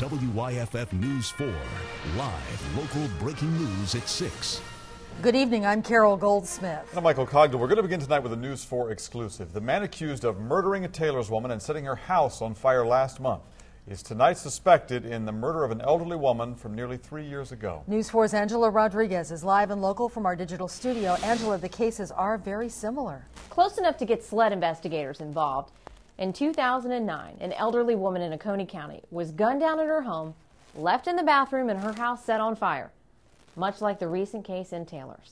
WYFF News 4. Live local breaking news at 6. Good evening, I'm Carol Goldsmith. And I'm Michael Cogdell. We're going to begin tonight with a News 4 exclusive. The man accused of murdering a tailor's woman and setting her house on fire last month is tonight suspected in the murder of an elderly woman from nearly 3 years ago. News 4's Angela Rodriguez is live and local from our digital studio. Angela, the cases are very similar. Close enough to get SLED investigators involved. In 2009, an elderly woman in Oconee County was gunned down at her home, left in the bathroom, and her house set on fire, much like the recent case in Taylor's.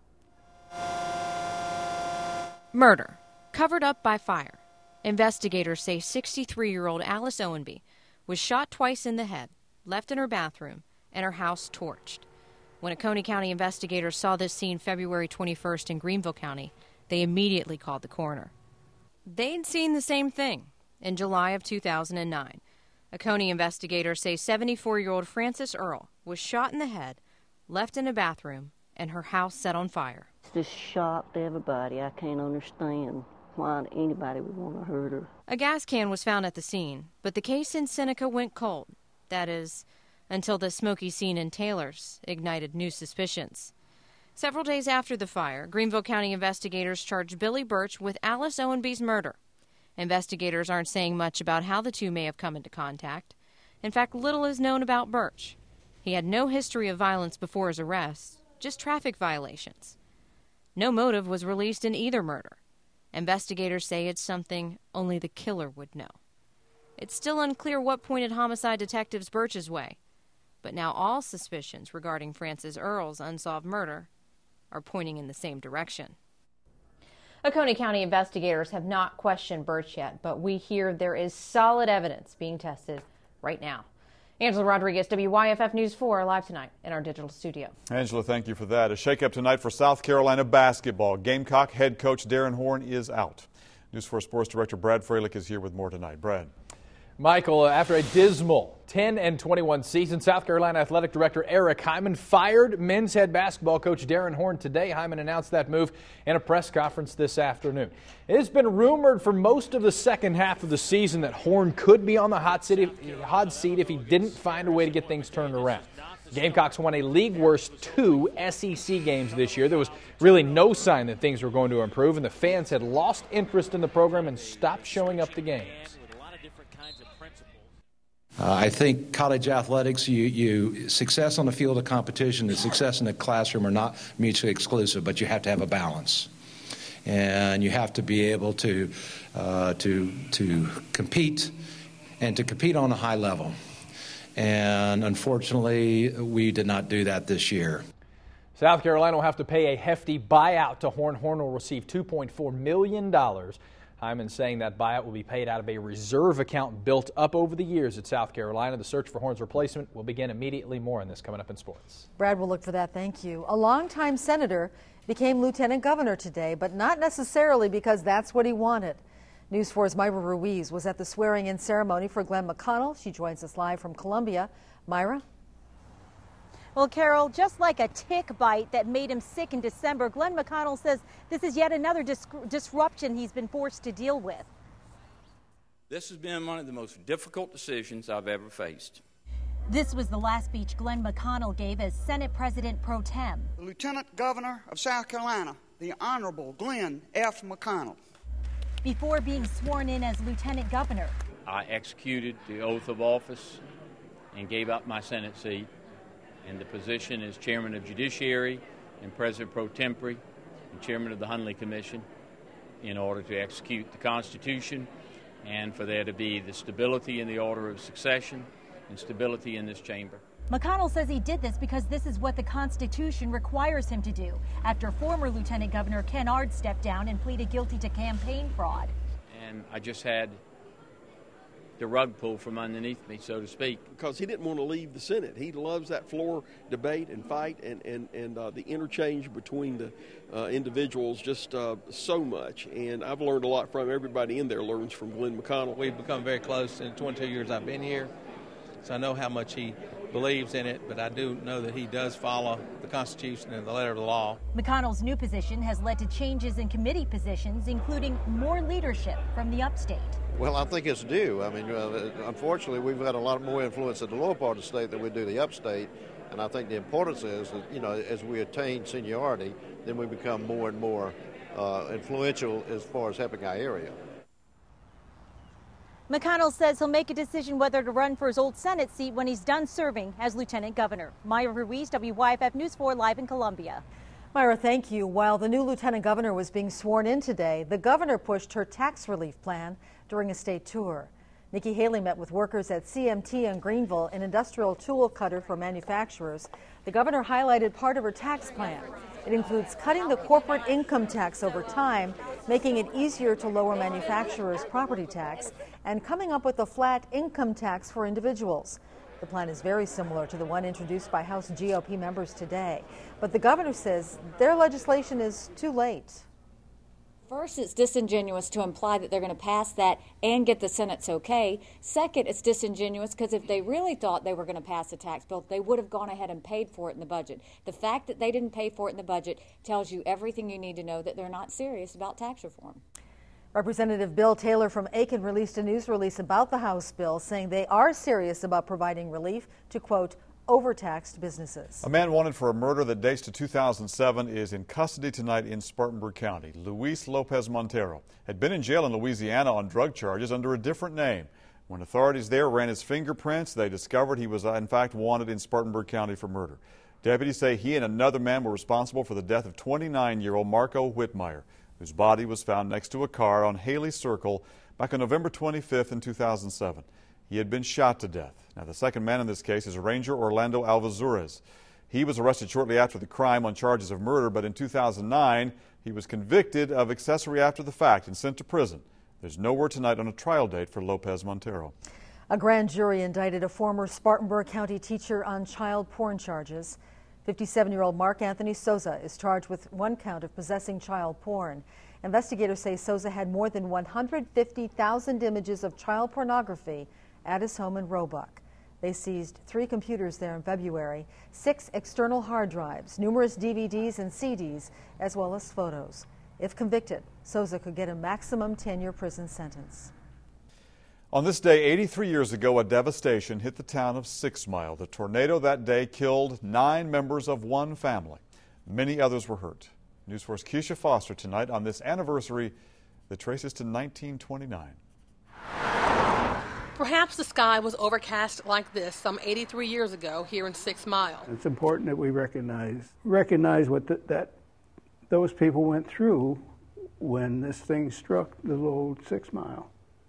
Murder, covered up by fire. Investigators say 63-year-old Alice Owenby was shot twice in the head, left in her bathroom, and her house torched. When Oconee County investigators saw this scene February 21st in Greenville County, they immediately called the coroner. They'd seen the same thing in July of 2009. Oconee investigators say 74-year-old Frances Earl was shot in the head, left in a bathroom, and her house set on fire. It's just shocked everybody. I can't understand why anybody would want to hurt her. A gas can was found at the scene, but the case in Seneca went cold. That is, until the smoky scene in Taylor's ignited new suspicions. Several days after the fire, Greenville County investigators charged Billy Birch with Alice Owenby's murder. Investigators aren't saying much about how the two may have come into contact. In fact, little is known about Birch. He had no history of violence before his arrest, just traffic violations. No motive was released in either murder. Investigators say it's something only the killer would know. It's still unclear what pointed homicide detectives Birch's way, but now all suspicions regarding Frances Earl's unsolved murder are pointing in the same direction. Oconee County investigators have not questioned Birch yet, but we hear there is solid evidence being tested right now. Angela Rodriguez, WYFF News 4, live tonight in our digital studio. Angela, thank you for that. A shakeup tonight for South Carolina basketball. Gamecock head coach Darren Horn is out. News 4 Sports Director Brad Freilich is here with more tonight. Brad. Michael, after a dismal 10-21 season, South Carolina Athletic Director Eric Hyman fired men's head basketball coach Darren Horn today. Hyman announced that move in a press conference this afternoon. It has been rumored for most of the second half of the season that Horn could be on the hot seat if he didn't find a way to get things turned around. Gamecocks won a league-worst 2 SEC games this year. There was really no sign that things were going to improve, and the fans had lost interest in the program and stopped showing up to games. I think college athletics, success on the field of competition and success in the classroom are not mutually exclusive, but you have to have a balance. And you have to be able to compete and to compete on a high level. And unfortunately, we did not do that this year. South Carolina will have to pay a hefty buyout to Horn. Horn will receive $2.4 million. Hyman saying that buyout will be paid out of a reserve account built up over the years at South Carolina. The search for Horn's replacement will begin immediately. More on this coming up in sports. Brad will look for that. Thank you. A longtime senator became lieutenant governor today, but not necessarily because that's what he wanted. News 4's Myra Ruiz was at the swearing-in ceremony for Glenn McConnell. She joins us live from Columbia. Myra? Well, Carol, just like a tick bite that made him sick in December, Glenn McConnell says this is yet another disruption he's been forced to deal with. This has been one of the most difficult decisions I've ever faced. This was the last speech Glenn McConnell gave as Senate President pro tem. The Lieutenant Governor of South Carolina, the Honorable Glenn F. McConnell. Before being sworn in as Lieutenant Governor, I executed the oath of office and gave up my Senate seat in the position as Chairman of Judiciary and President pro tempore and Chairman of the Hunley Commission in order to execute the Constitution and for there to be the stability in the order of succession and stability in this chamber. McConnell says he did this because this is what the Constitution requires him to do after former Lieutenant Governor Ken Ard stepped down and pleaded guilty to campaign fraud. And I just had the rug pulled from underneath me, so to speak. Because he didn't want to leave the Senate. He loves that floor debate and fight and the interchange between the individuals just so much. And I've learned a lot from everybody in there learns from Glenn McConnell. We've become very close in the 22 years I've been here. so I know how much he believes in it, but I do know that he does follow the Constitution and the letter of the law. McConnell's new position has led to changes in committee positions, including more leadership from the upstate. Well, I think it's due. I mean, unfortunately, we've got a lot more influence in the lower part of the state than we do the upstate, and I think the importance is that, as we attain seniority, then we become more and more influential as far as helping our area. McConnell says he'll make a decision whether to run for his old Senate seat when he's done serving as lieutenant governor. Myra Ruiz, WYFF News 4, live in Columbia. Myra, thank you. While the new lieutenant governor was being sworn in today, the governor pushed her tax relief plan during a state tour. Nikki Haley met with workers at CMT in Greenville, an industrial tool cutter for manufacturers. The governor highlighted part of her tax plan. It includes cutting the corporate income tax over time, making it easier to lower manufacturers' property tax, and coming up with a flat income tax for individuals. The plan is very similar to the one introduced by House GOP members today. But the governor says their legislation is too late. First, it's disingenuous to imply that they're going to pass that and get the Senate's okay. Second, it's disingenuous because if they really thought they were going to pass a tax bill, they would have gone ahead and paid for it in the budget. The fact that they didn't pay for it in the budget tells you everything you need to know that they're not serious about tax reform. Representative Bill Taylor from Aiken released a news release about the House bill, saying they are serious about providing relief to, quote, overtaxed businesses. A man wanted for a murder that dates to 2007 is in custody tonight in Spartanburg County. Luis Lopez Montero had been in jail in Louisiana on drug charges under a different name. When authorities there ran his fingerprints, they discovered he was in fact wanted in Spartanburg County for murder. Deputies say he and another man were responsible for the death of 29-year-old Marco Whitmire, whose body was found next to a car on Haley Circle back on November 25th in 2007. He had been shot to death. Now, the second man in this case is Ranger Orlando Alvazurez. He was arrested shortly after the crime on charges of murder, but in 2009, he was convicted of accessory after the fact and sent to prison. There's no word tonight on a trial date for Lopez Montero. A grand jury indicted a former Spartanburg County teacher on child porn charges. 57-year-old Mark Anthony Souza is charged with one count of possessing child porn. Investigators say Souza had more than 150,000 images of child pornography at his home in Roebuck. They seized 3 computers there in February, 6 external hard drives, numerous DVDs and CDs, as well as photos. If convicted, Souza could get a maximum 10-year prison sentence. On this day 83 years ago, a devastation hit the town of 6 Mile. The tornado that day killed 9 members of one family. Many others were hurt. News 4's Keisha Foster tonight on this anniversary that traces to 1929. Perhaps the sky was overcast like this some 83 years ago here in 6 Mile. It's important that we recognize what those people went through when this thing struck the little 6 Mile.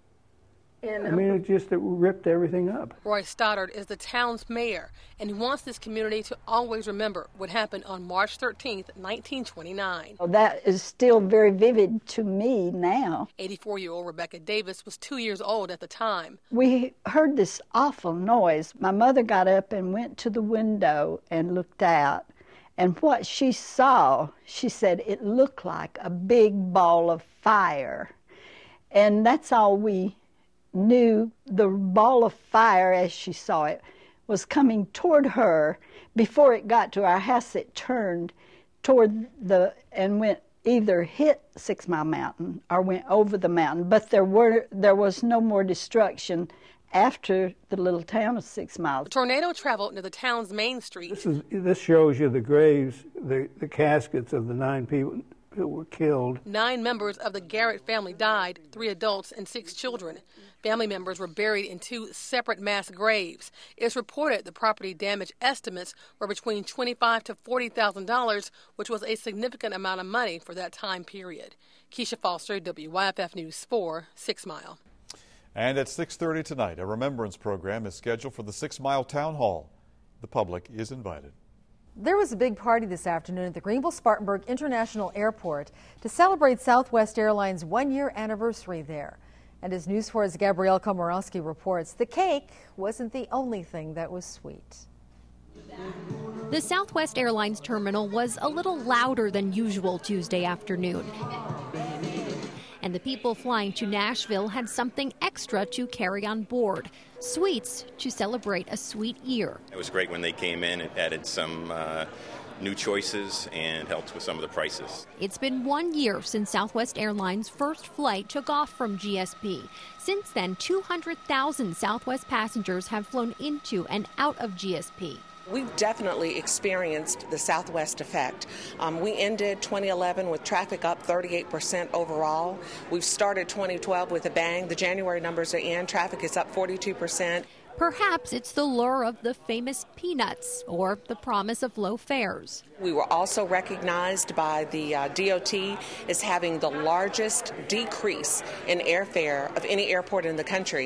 I mean, it ripped everything up. Roy Stoddard is the town's mayor, and he wants this community to always remember what happened on March 13th, 1929. Well, that is still very vivid to me now. 84-year-old Rebecca Davis was 2 years old at the time. We heard this awful noise. My mother got up and went to the window and looked out. And what she saw, she said it looked like a big ball of fire. And that's all we knew. The ball of fire, as she saw it, was coming toward her. Before it got to our house, it turned toward and went either hit 6 Mile Mountain or went over the mountain. But there was no more destruction after the little town of 6 Mile. The tornado traveled near the town's main street. This shows you the graves, the caskets of the 9 people who were killed. 9 members of the Garrett family died, 3 adults and 6 children. Family members were buried in 2 separate mass graves. It's reported the property damage estimates were between $25,000 to $40,000, which was a significant amount of money for that time period. Keisha Foster, WYFF News 4, 6 Mile. And at 6:30 tonight, a remembrance program is scheduled for the 6 Mile Town Hall. The public is invited. There was a big party this afternoon at the Greenville-Spartanburg International Airport to celebrate Southwest Airlines' 1-year anniversary there. And as News 4's Gabrielle Komorowski reports, the cake wasn't the only thing that was sweet. The Southwest Airlines terminal was a little louder than usual Tuesday afternoon. And the people flying to Nashville had something extra extra to carry on board, sweets to celebrate a sweet year. It was great when they came in. It added some new choices and helped with some of the prices. It's been 1 year since Southwest Airlines' first flight took off from GSP. Since then, 200,000 Southwest passengers have flown into and out of GSP. We've definitely experienced the Southwest effect. We ended 2011 with traffic up 38% overall. We've started 2012 with a bang. The January numbers are in. Traffic is up 42%. Perhaps it's the lure of the famous peanuts or the promise of low fares. We were also recognized by the DOT as having the largest decrease in airfare of any airport in the country.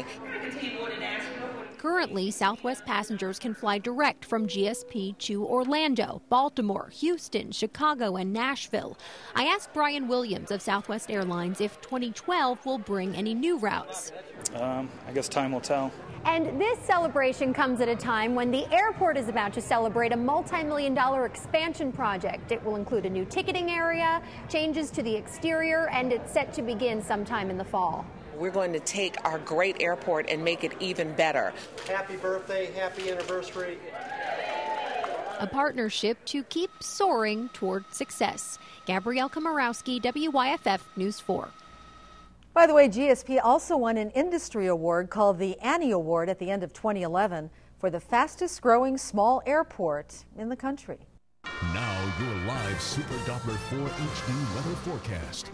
Currently, Southwest passengers can fly direct from GSP to Orlando, Baltimore, Houston, Chicago, and Nashville. I asked Brian Williams of Southwest Airlines if 2012 will bring any new routes. I guess time will tell. And this celebration comes at a time when the airport is about to celebrate a multi-million-dollar expansion project. It will include a new ticketing area, changes to the exterior, and it's set to begin sometime in the fall. We're going to take our great airport and make it even better. Happy birthday, happy anniversary. A partnership to keep soaring toward success. Gabrielle Komorowski, WYFF News 4. By the way, GSP also won an industry award called the Annie Award at the end of 2011 for the fastest growing small airport in the country. Now your live Super Doppler 4 HD weather forecast.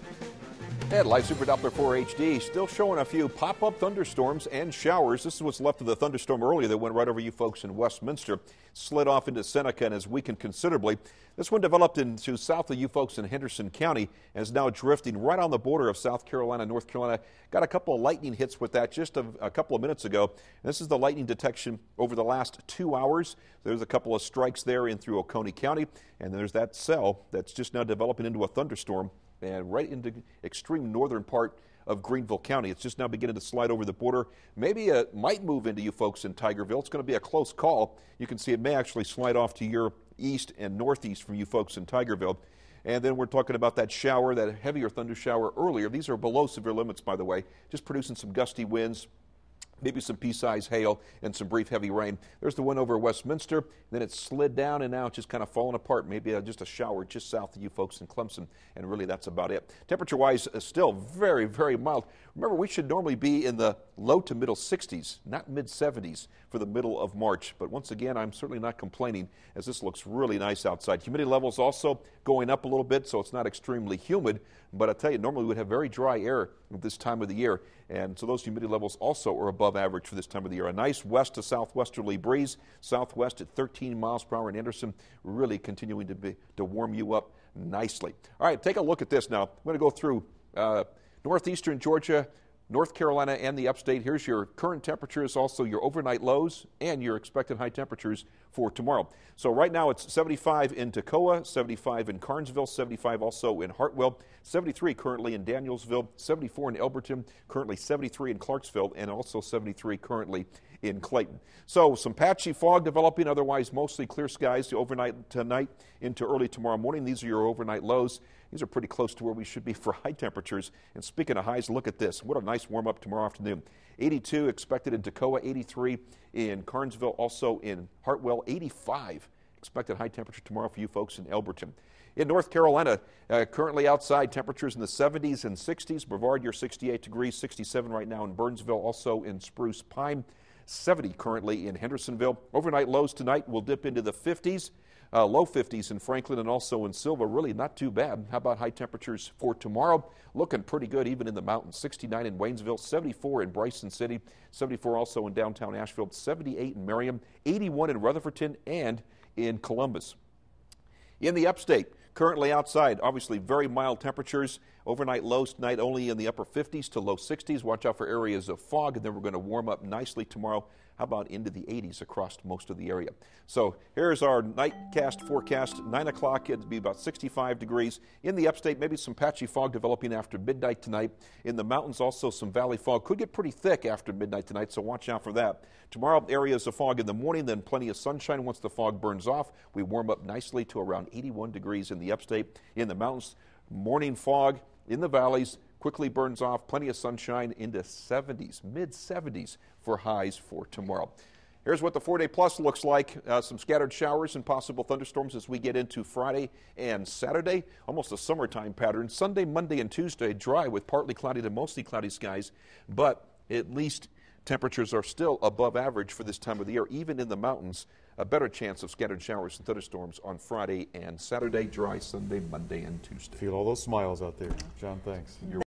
And live Super Doppler 4 HD still showing a few pop-up thunderstorms and showers. This is what's left of the thunderstorm earlier that went right over you folks in Westminster. Slid off into Seneca and has weakened considerably. This one developed into south of you folks in Henderson County and is now drifting right on the border of South Carolina, North Carolina. Got a couple of lightning hits with that just a couple of minutes ago. And this is the lightning detection over the last 2 hours. There's a couple of strikes there in through Oconee County, and there's that cell that's just now developing into a thunderstorm and right into extreme northern part of Greenville County. It's just now beginning to slide over the border. Maybe it might move into you folks in Tigerville. It's going to be a close call. You can see it may actually slide off to your east and northeast from you folks in Tigerville. And then we're talking about that shower, that heavier thunder shower earlier. These are below severe limits, by the way, just producing some gusty winds, maybe some pea-size hail and some brief heavy rain. There's the one over Westminster. Then it slid down and now it's just kind of falling apart. Maybe just a shower just south of you folks in Clemson. And really that's about it. Temperature-wise, still very, very mild. Remember, we should normally be in the low to middle 60s, not mid-70s for the middle of March. But once again, I'm certainly not complaining as this looks really nice outside. Humidity levels also going up a little bit, so it's not extremely humid. But I tell you, normally we would have very dry air at this time of the year. And so those humidity levels also are above average for this time of the year. A nice west to southwesterly breeze, southwest at 13 miles per hour in Anderson, really continuing to warm you up nicely. All right, take a look at this now. I'm going to go through northeastern Georgia, North Carolina, and the upstate. Here's your current temperatures, also your overnight lows, and your expected high temperatures for tomorrow. So right now it's 75 in Toccoa, 75 in Carnesville, 75 also in Hartwell, 73 currently in Danielsville, 74 in Elberton, currently 73 in Clarksville, and also 73 currently in Clayton. So some patchy fog developing, otherwise mostly clear skies overnight tonight into early tomorrow morning. These are your overnight lows. These are pretty close to where we should be for high temperatures. And speaking of highs, look at this. What a nice warm up tomorrow afternoon. 82 expected in Toccoa, 83 in Carnesville, also in Hartwell, 85 expected high temperature tomorrow for you folks in Elberton. In North Carolina, currently outside temperatures in the 70s and 60s. Brevard, you're 68 degrees, 67 right now in Burnsville, also in Spruce Pine, 70 currently in Hendersonville. Overnight lows tonight will dip into the 50s. Low 50s in Franklin and also in Silva. Really not too bad. How about high temperatures for tomorrow? Looking pretty good even in the mountains. 69 in Waynesville, 74 in Bryson City, 74 also in downtown Asheville, 78 in Merriam, 81 in Rutherfordton and in Columbus. In the upstate, currently outside, obviously very mild temperatures. Overnight lows tonight only in the upper 50s to low 60s. Watch out for areas of fog, and then we're going to warm up nicely tomorrow. How about into the 80s across most of the area? So here's our nightcast forecast. 9 o'clock, it'll be about 65 degrees. In the upstate, maybe some patchy fog developing after midnight tonight. In the mountains, also some valley fog. Could get pretty thick after midnight tonight, so watch out for that. Tomorrow, areas of fog in the morning, then plenty of sunshine once the fog burns off. We warm up nicely to around 81 degrees in the upstate. In the mountains, morning fog. In the valleys, quickly burns off. Plenty of sunshine into 70s, mid-70s for highs for tomorrow. Here's what the 4-day plus looks like. Some scattered showers and possible thunderstorms as we get into Friday and Saturday. Almost a summertime pattern. Sunday, Monday, and Tuesday dry with partly cloudy to mostly cloudy skies, but at least temperatures are still above average for this time of the year. Even in the mountains, a better chance of scattered showers and thunderstorms on Friday and Saturday. Dry Sunday, Monday, and Tuesday. Feel all those smiles out there. John, thanks.